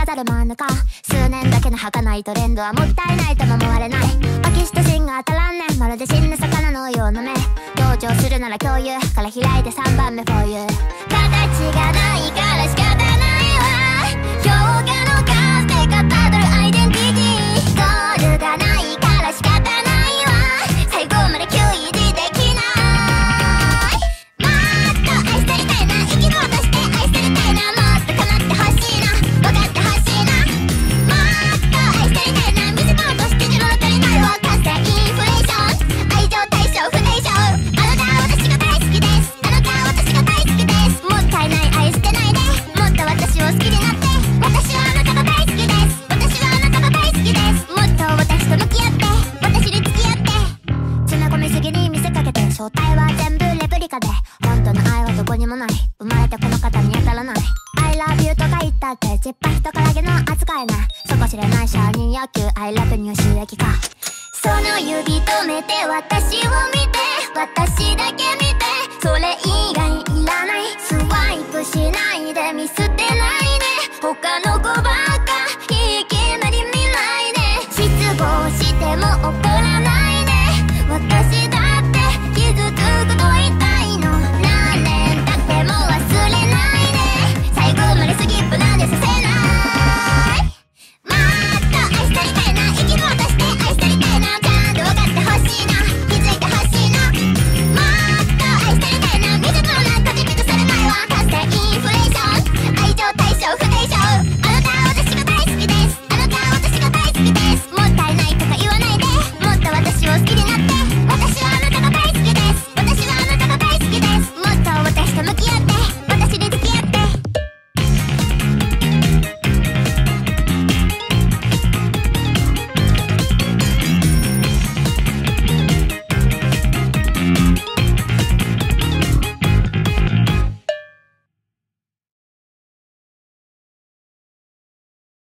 飾る真ん中、数年だけの儚いトレンドはもったいないとも思われない。オキシトシンが当たらんねん、まるで死ぬ魚のような目。同情するなら共有から開いて3番目 for you。 形がないから仕方ないわ、評価の数でかたどるアイデンティティ。ゴールがないから仕方ないわ、最後まで給維持できない。もっと愛されたいな、生き物として愛されたいな、もっと構ってほしいな、分かってほしいな。もっと愛されたいな、水物として自分の足りないを完成インフレーション、愛情対象不定称。あなたは私が大好きです、あなたは私が大好きです。もったいない愛してないで、もっと私を好きになって。私はあなたが大好きです、私はあなたが大好きです。もっと私と向き合って、私に付き合って。詰め込みすぎに見せかけて正体は全部レプリカで、本当の愛はどこにもない、生まれてこの方に当たらない。 I love you とか言ったってちっぱ人からげの扱いね、そこ知れない承認野球 I love you 収益化。その指止めて私を見て、私だけ見て、それ以外いらない。スワイプしないで見捨てないで、他の子ば